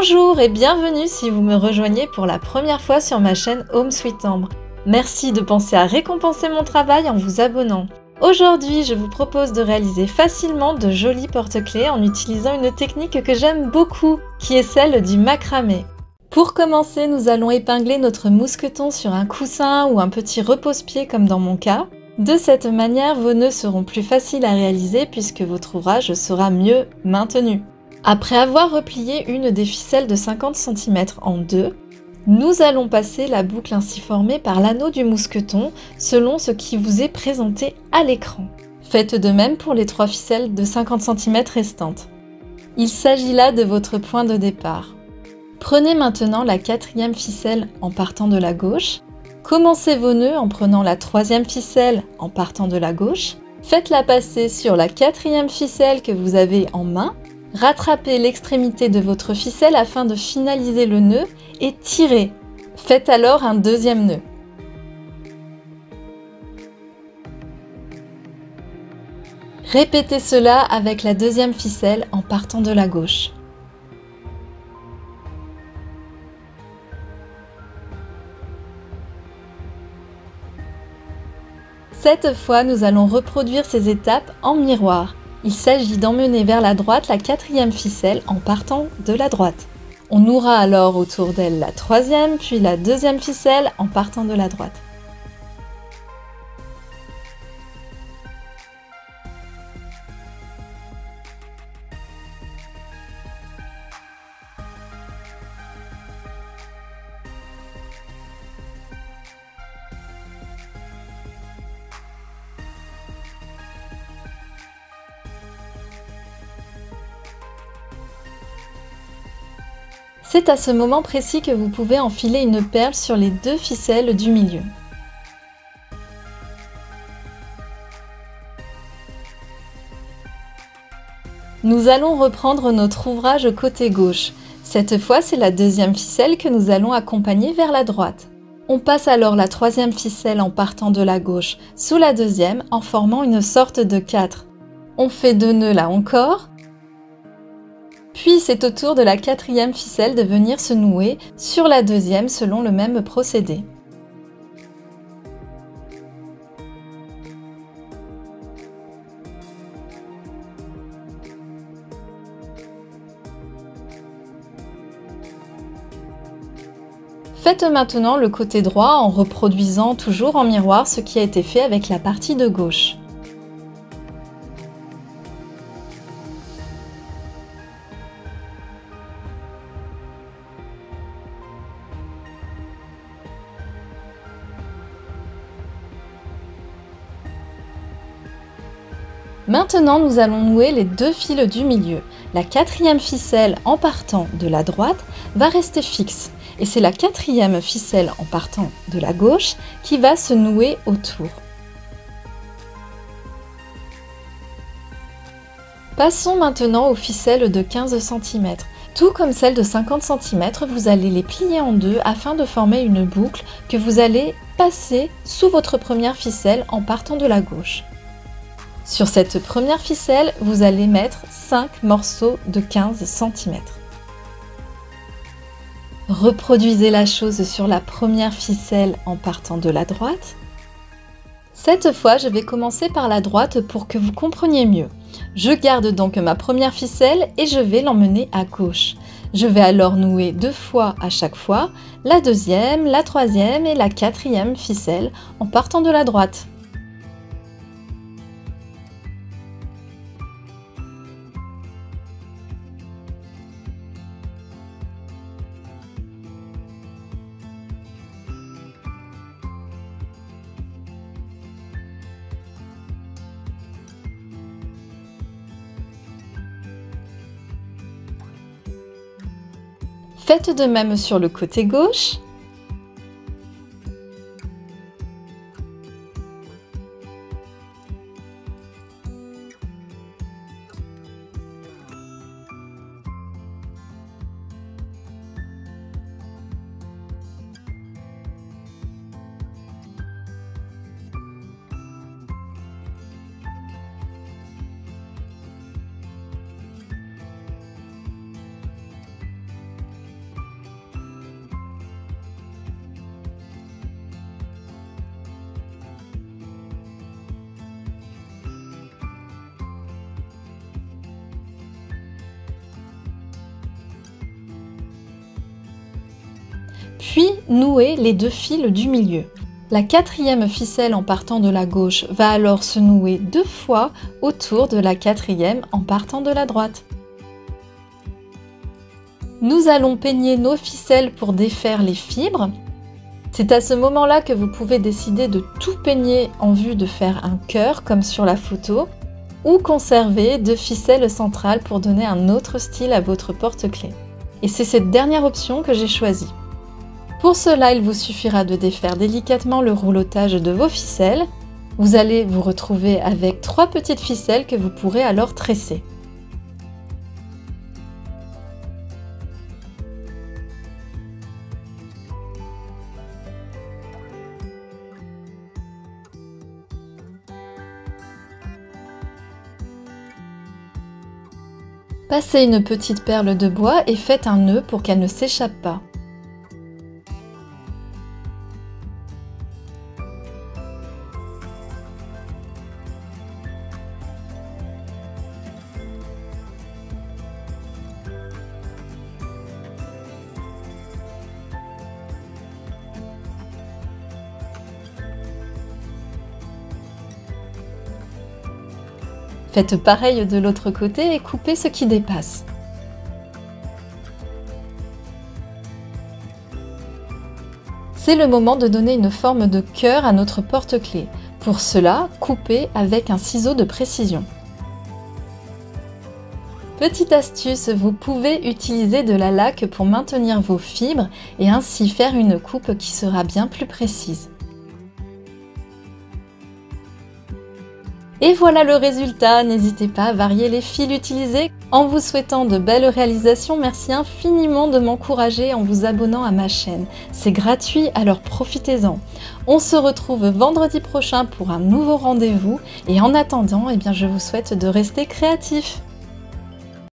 Bonjour et bienvenue si vous me rejoignez pour la première fois sur ma chaîne Home Sweet Ambre. Merci de penser à récompenser mon travail en vous abonnant. Aujourd'hui, je vous propose de réaliser facilement de jolis porte-clés en utilisant une technique que j'aime beaucoup, qui est celle du macramé. Pour commencer, nous allons épingler notre mousqueton sur un coussin ou un petit repose-pied comme dans mon cas. De cette manière, vos nœuds seront plus faciles à réaliser puisque votre ouvrage sera mieux maintenu. Après avoir replié une des ficelles de 50 cm en deux, nous allons passer la boucle ainsi formée par l'anneau du mousqueton selon ce qui vous est présenté à l'écran. Faites de même pour les 3 ficelles de 50 cm restantes. Il s'agit là de votre point de départ. Prenez maintenant la 4e ficelle en partant de la gauche. Commencez vos nœuds en prenant la 3e ficelle en partant de la gauche. Faites-la passer sur la 4e ficelle que vous avez en main. Rattrapez l'extrémité de votre ficelle afin de finaliser le nœud et tirez. Faites alors un 2e nœud. Répétez cela avec la 2e ficelle en partant de la gauche. Cette fois, nous allons reproduire ces étapes en miroir. Il s'agit d'emmener vers la droite la 4e ficelle en partant de la droite. On nouera alors autour d'elle la 3e, puis la 2e ficelle en partant de la droite. C'est à ce moment précis que vous pouvez enfiler une perle sur les 2 ficelles du milieu. Nous allons reprendre notre ouvrage côté gauche. Cette fois, c'est la 2e ficelle que nous allons accompagner vers la droite. On passe alors la 3e ficelle en partant de la gauche sous la 2e en formant une sorte de 4. On fait 2 nœuds là encore. Puis c'est au tour de la 4e ficelle de venir se nouer sur la 2e selon le même procédé. Faites maintenant le côté droit en reproduisant toujours en miroir ce qui a été fait avec la partie de gauche. Maintenant, nous allons nouer les 2 fils du milieu. La 4e ficelle en partant de la droite va rester fixe et c'est la 4e ficelle en partant de la gauche qui va se nouer autour. Passons maintenant aux ficelles de 15 cm. Tout comme celles de 50 cm, vous allez les plier en deux afin de former une boucle que vous allez passer sous votre première ficelle en partant de la gauche. Sur cette première ficelle, vous allez mettre 5 morceaux de 15 cm. Reproduisez la chose sur la première ficelle en partant de la droite. Cette fois, je vais commencer par la droite pour que vous compreniez mieux. Je garde donc ma première ficelle et je vais l'emmener à gauche. Je vais alors nouer 2 fois à chaque fois, la 2e, la 3e et la 4e ficelle en partant de la droite. Faites de même sur le côté gauche. puis nouez les 2 fils du milieu. La 4e ficelle en partant de la gauche va alors se nouer 2 fois autour de la 4e en partant de la droite. Nous allons peigner nos ficelles pour défaire les fibres. C'est à ce moment-là que vous pouvez décider de tout peigner en vue de faire un cœur comme sur la photo ou conserver 2 ficelles centrales pour donner un autre style à votre porte-clés. Et c'est cette dernière option que j'ai choisie. Pour cela, il vous suffira de défaire délicatement le roulotage de vos ficelles. Vous allez vous retrouver avec 3 petites ficelles que vous pourrez alors tresser. Passez une petite perle de bois et faites un nœud pour qu'elle ne s'échappe pas. Faites pareil de l'autre côté et coupez ce qui dépasse. C'est le moment de donner une forme de cœur à notre porte-clés. Pour cela, coupez avec un ciseau de précision. Petite astuce, vous pouvez utiliser de la laque pour maintenir vos fibres et ainsi faire une coupe qui sera bien plus précise. Et voilà le résultat, n'hésitez pas à varier les fils utilisés. En vous souhaitant de belles réalisations, merci infiniment de m'encourager en vous abonnant à ma chaîne. C'est gratuit, alors profitez-en. On se retrouve vendredi prochain pour un nouveau rendez-vous et en attendant, je vous souhaite de rester créatifs.